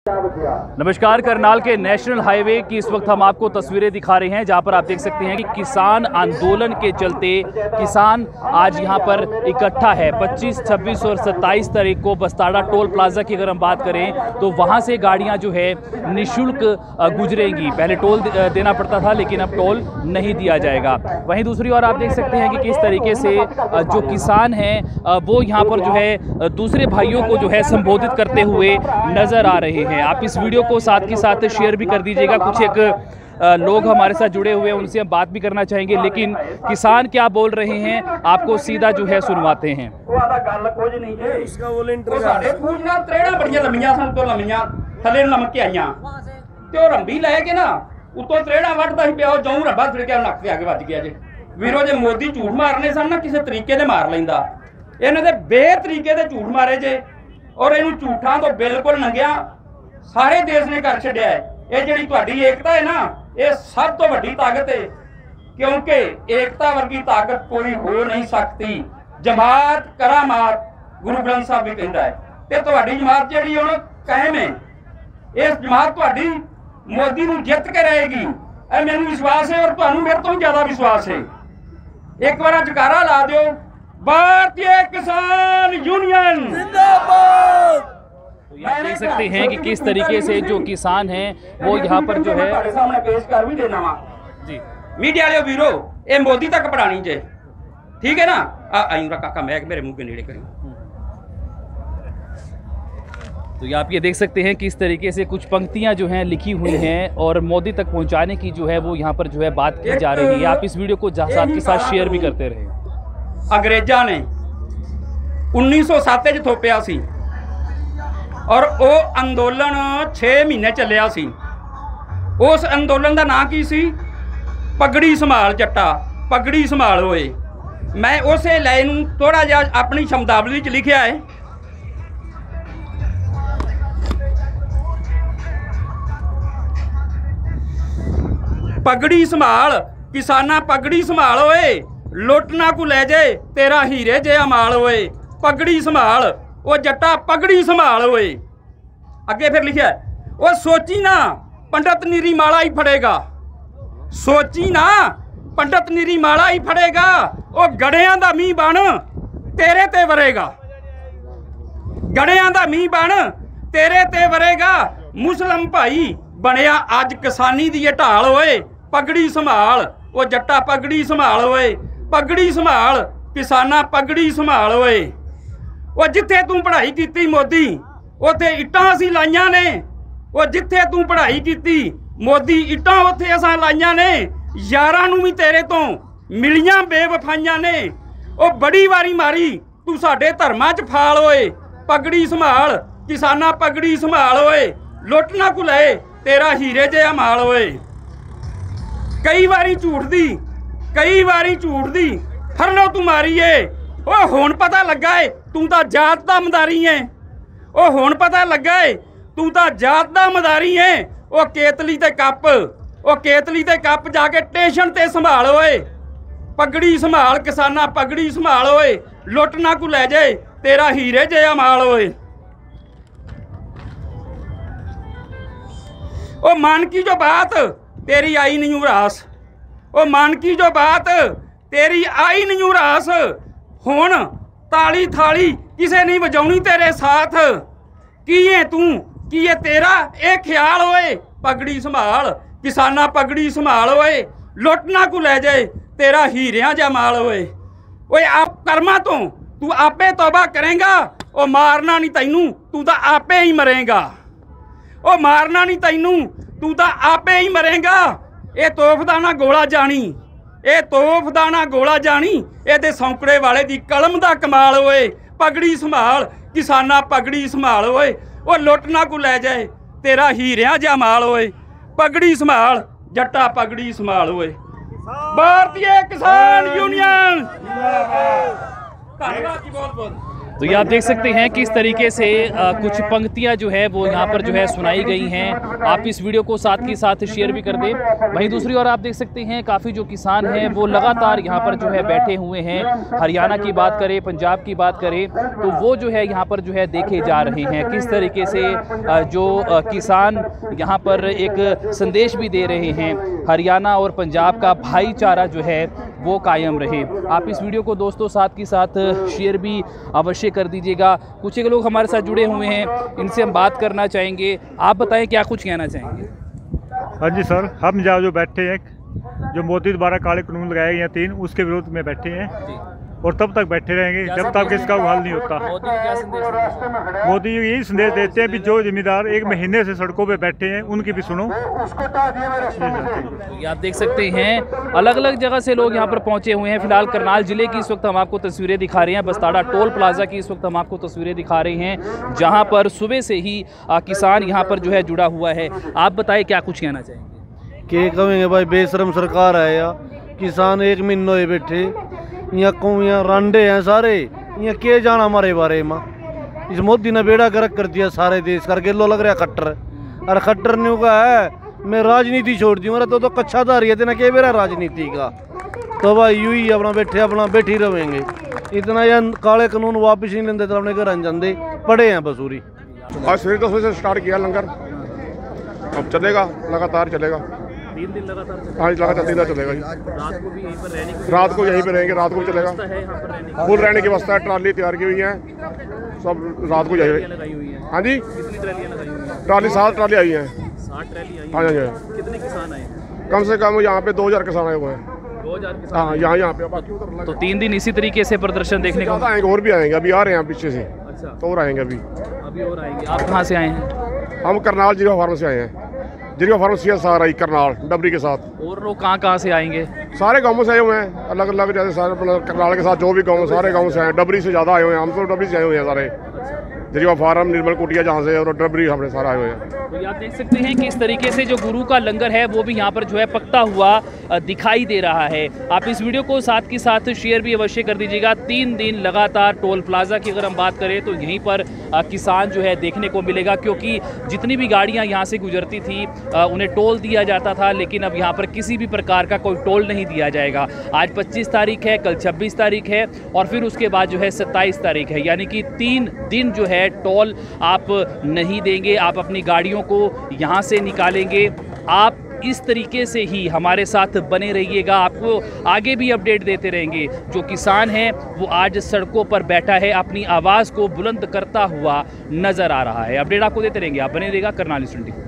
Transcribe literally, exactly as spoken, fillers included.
नमस्कार। करनाल के national highway की इस वक्त हम आपको तस्वीरें दिखा रहे हैं, जहां पर आप देख सकते हैं कि किसान आंदोलन के चलते किसान आज यहां पर इकट्ठा है। पच्चीस, छब्बीस और सत्ताईस तारीख को बस्ताड़ा टोल प्लाजा की अगर हम बात करें तो वहां से गाड़ियां जो है निःशुल्क गुजरेंगी। पहले टोल देना पड़ता था, लेकिन अब टोल नहीं दिया जाएगा। वहीं दूसरी ओर आप देख सकते हैं कि किस तरीके से जो किसान हैं वो यहाँ पर जो है दूसरे भाइयों को जो है संबोधित करते हुए नजर आ रहे हैं। आप इस वीडियो को साथ के साथ शेयर भी कर दीजिएगा। कुछ एक लोग हमारे साथ जुड़े हुए हैं, उनसे हम बात भी करना चाहेंगे, लेकिन किसान क्या बोल रहे हैं आपको सीधा जो है सुनवाते हैं। ਵੀਰੋ ਜੇ ਮੋਦੀ ਝੂਠ ਮਾਰਨੇ ਸਨ ਨਾ ਕਿਸੇ ਤਰੀਕੇ ਦੇ ਮਾਰ ਲੈਂਦਾ, ਇਹਨਾਂ ਦੇ ਬੇਤਰੀਕੇ ਦੇ ਝੂਠ ਮਾਰੇ ਜੇ ਔਰ ਇਹਨੂੰ ਝੂਠਾਂ ਤੋਂ ਬਿਲਕੁਲ ਨੰਗਿਆ ਸਾਰੇ ਦੇਸ਼ ਨੇ ਕਰ ਛੱਡਿਆ ਹੈ। ਇਹ ਜਿਹੜੀ ਤੁਹਾਡੀ ਏਕਤਾ ਹੈ ਨਾ, ਇਹ ਸਭ ਤੋਂ ਵੱਡੀ ਤਾਕਤ ਹੈ, ਕਿਉਂਕਿ ਏਕਤਾ ਵਰਗੀ ਤਾਕਤ ਕੋਈ ਹੋ ਨਹੀਂ ਸਕਦੀ। ਜਮਾਤ ਕਰਾਮਾਤ ਗੁਰੂ ਗ੍ਰੰਥ ਸਾਹਿਬ ਵੀ ਕਹਿੰਦਾ ਹੈ, ਤੇ ਤੁਹਾਡੀ ਜਮਾਤ ਜਿਹੜੀ ਹੁਣ ਕਾਇਮ ਹੈ, ਇਸ ਜਮਾਤ ਤੁਹਾਡੀ ਮੋਦੀ ਨੂੰ ਜਿੱਤ ਕੇ ਰਹੇਗੀ। ਇਹ ਮੈਨੂੰ ਵਿਸ਼ਵਾਸ ਹੈ ਔਰ ਤੁਹਾਨੂੰ ਮੇਰੇ ਤੋਂ ਜ਼ਿਆਦਾ ਵਿਸ਼ਵਾਸ ਹੈ। एक बार जकारा ला दो, भारतीय किसान यूनियन जिंदाबाद। तो आप देख सकते हैं कि किस तरीके से जो किसान हैं वो यहाँ पर जो है सामने पेश कर भी देना वा जी। मीडिया वाले वीरो ये मोदी तक पढ़ानी जे, ठीक है ना। आयूरा काका मैं मेरे मुंह के नेड़े करी। तो आप ये देख सकते हैं कि इस तरीके से कुछ पंक्तियां जो हैं लिखी हुई हैं और मोदी तक पहुंचाने की जो है वो यहाँ पर जो है बात की जा रही है। आप इस वीडियो को साथ के साथ शेयर भी करते रहे। अंग्रेजा ने उन्नीस सौ सत्त च थोपिया सी और वो अंदोलन छे महीने चलिया सी। उस अंदोलन का नाम की सी? पगड़ी संभाल जट्टा, पगड़ी संभाल होए। मैं उस लाइन थोड़ा जिहा अपनी शब्दावली च लिखिया है। पगड़ी संभाल किसाना, पगड़ी संभाल होए, लुटना को ले जाए तेरा हीरे जे अमाल होए। पगड़ी संभाल वो जट्टा, पगड़ी संभाल होए। अगे फिर लिखा वो सोची ना पंडित नीरी माला ही फड़ेगा, सोची ना पंडित नीरी माला ही फड़ेगा। वो गड़ियां दा मींह बन तेरे ते वरेगा, गड़ियां दा मींह बन तेरे ते वरेगा। मुस्लिम भाई बनया अज किसानी दी ढाल होए। पगड़ी संभाल वो जट्टा, पगड़ी संभाल होए। पगड़ी संभाल किसाना, पगड़ी संभाल होए। वो जिथे तू पढ़ाई की मोदी उत्थे इट्टां असीं लाइयां ने। वो जिथे तू पढ़ाई की मोदी इट्टां उत्थे असां लाइयां ने। यारां नूं भी तेरे तो मिलियां बेवफाइयां ने। वो बड़ी वारी मारी तू साडे धर्मां च फाल होए। पगड़ी संभाल किसाना, पगड़ी संभाल होए। लुटना को ले तेरा हीरे जे अमाल होए। कई बारी झूठ दी, कई बारी झूठ दी फर लो तू मारी है। ओ हुण पता लगा है तू तां जात दा मदारी है। ओ हुण पता लगा है तू तां जात दा मदारी है। ओ केतली ते कप, ओ केतली ते कप जाके स्टेशन ते संभाल होए। पगड़ी संभाल किसाना, पगड़ी संभाल होए। लुट ना को ले जाए तेरा हीरे जे अमाल होए। ओ मन की जो बात तेरी आई नहीं उरास, ओ मन की जो बात तेरी आई नहीं उरास। हुण ताली थाली किसे नहीं बजाउणी तेरे साथ। की है तू, की है तेरा ए ख्याल होए। पगड़ी संभाल किसाना, पगड़ी संभाल होए। लुटना को ले जाए तेरा हीरियां जा माल होए। ओए आप कर्मा तो तू आपे तौबा करेगा। ओ मारना नहीं तैनू, तू तो आपे ही मरेगा। ओ मारना नहीं तैनू, तू तो आपे ही मरेगा। ये तोहफदाना गोला जानी, ये तोहफदाना गोला जानी। ये ते सौंकड़े वाले दी कलम दा कमाल होए। पगड़ी संभाल किसाना, पगड़ी संभाल होए। वो लुटना को ले जाए तेरा हीरियां जा माल होए। पगड़ी संभाल जट्टा, पगड़ी संभाल होए। भारतीय किसान यूनियन धन्यवाद जी, बहुत बहुत। तो ये आप देख सकते हैं कि इस तरीके से आ, कुछ पंक्तियां जो है वो यहाँ पर जो है सुनाई गई हैं। आप इस वीडियो को साथ के साथ शेयर भी कर दें। वहीं दूसरी ओर आप देख सकते हैं काफ़ी जो किसान हैं वो लगातार यहाँ पर जो है बैठे हुए हैं। हरियाणा की बात करें, पंजाब की बात करें तो वो जो है यहाँ पर जो है देखे जा रहे हैं किस तरीके से आ, जो आ, किसान यहाँ पर एक संदेश भी दे रहे हैं हरियाणा और पंजाब का भाईचारा जो है वो कायम रहे। आप इस वीडियो को दोस्तों साथ के साथ शेयर भी अवश्य कर दीजिएगा। कुछ एक लोग हमारे साथ जुड़े हुए हैं, इनसे हम बात करना चाहेंगे। आप बताएं क्या कुछ कहना चाहेंगे। हाँ जी सर, हम जहाँ जो बैठे हैं, जो मोदी द्वारा काले कानून लगाए गए हैं तीन, उसके विरोध में बैठे हैं और तब तक बैठे रहेंगे जब तक इसका हल नहीं होता। मोदी क्या संदेश देते हैं? मोदी यही संदेश देते हैं कि जो जिम्मेदार एक महीने से सड़कों पे बैठे हैं उनकी भी सुनो। ये आप देख सकते हैं अलग अलग जगह से लोग यहाँ पर पहुंचे हुए हैं। फिलहाल करनाल जिले की इस वक्त हम आपको तस्वीरें दिखा रहे हैं। बस्ताड़ा टोल प्लाजा की इस वक्त हम आपको तस्वीरें दिखा रहे हैं जहाँ पर सुबह से ही आ, किसान यहाँ पर जो है जुड़ा हुआ है। आप बताएं क्या कुछ कहना चाहेंगे। के कहेंगे भाई, बेशरम सरकार है या किसान एक महीनों हुए बैठे यहाँ को यहाँ रांडे हैं सारे, यहाँ के जाना हमारे बारे में। इस मोदी ने बेड़ा गर्क कर दिया सारे देश करके। लो लग रहा है खट्टर, अरे खट्टर न्यू का है मैं राजनीति छोड़ दी, मेरा तो तो कच्छादारी है तेना के मेरा राजनीति का। तो भाई यू ही अपना बैठे अपना बैठी रहेंगे। इतना यह काले कानून वापिस नहीं लेंदे तो अपने घर जाते पड़े हैं बसूरी। आज सवेरे दस बजे से स्टार्ट किया लंगर, अब चलेगा लगातार चलेगा। तीन दिन लगातार चलेगा? हाँ लगातार तीन दिन चलेगा जी। रात को भी यहीं पर रहने की रात को यहीं पे रहेंगे, रात को भी चलेगा। है यहाँ पर रहने फुल रहने की व्यवस्था है, ट्राली तैयार की हुई है, सब रात को की यहीं। लगाई हुई है। हाँ जी, कितनी ट्रैलियाँ लगाई हुई हैं? ट्राली सात ट्राली आई है। साठ ट्रैली आई हाँ हैं। जी हाँ। कितने किसान आए हैं? कम से कम यहाँ पे दो हजार किसान आए हुए हैं। दो हजार किसान हाँ आए हैं। यहाँ यहाँ पे बाकी उधर तो तीन दिन इसी तरीके से प्रदर्शन देखने को। ज़्यादा आएंगे, और भी आएंगे, अभी आ रहे हैं पीछे से अच्छा, तो और आएंगे अभी। अभी और आएंगे। आप कहाँ से आए हैं? हम करनाल जीरो फार्म से आए हैं। Zero farm C S R I Karnal डबरी के साथ। और लोग कहाँ कहाँ से आएंगे? सारे गांवों से आए हुए हैं, अलग अलग जैसे सारे मतलब करनाल के साथ जो भी गांव, सारे गांव से आए हैं। डबरी से ज़्यादा आए हुए हैं, हम तो डबरी से आए हुए हैं सारे। जरिया फार्म, निर्मल कुटिया जहाँ से, और डबरी हमने सारा आए हुए हैं। तो आप देख सकते हैं कि इस तरीके से जो गुरु का लंगर है वो भी यहाँ पर जो है पकता हुआ दिखाई दे रहा है। आप इस वीडियो को साथ के साथ शेयर भी अवश्य कर दीजिएगा। तीन दिन लगातार टोल प्लाजा की अगर हम बात करें तो यहीं पर किसान जो है देखने को मिलेगा, क्योंकि जितनी भी गाड़ियाँ यहाँ से गुजरती थी उन्हें टोल दिया जाता था, लेकिन अब यहाँ पर किसी भी प्रकार का कोई टोल नहीं दिया जाएगा। आज पच्चीस तारीख है, कल छब्बीस तारीख है और फिर उसके बाद जो है सत्ताईस तारीख है, यानी कि तीन दिन जो है टोल आप नहीं देंगे। आप अपनी गाड़ियों को यहाँ से निकालेंगे। आप इस तरीके से ही हमारे साथ बने रहिएगा, आपको आगे भी अपडेट देते रहेंगे। जो किसान है वो आज सड़कों पर बैठा है, अपनी आवाज़ को बुलंद करता हुआ नजर आ रहा है। अपडेट आपको देते रहेंगे, आप बने रहिएगा करनाल न्यूज़ ट्वेंटी।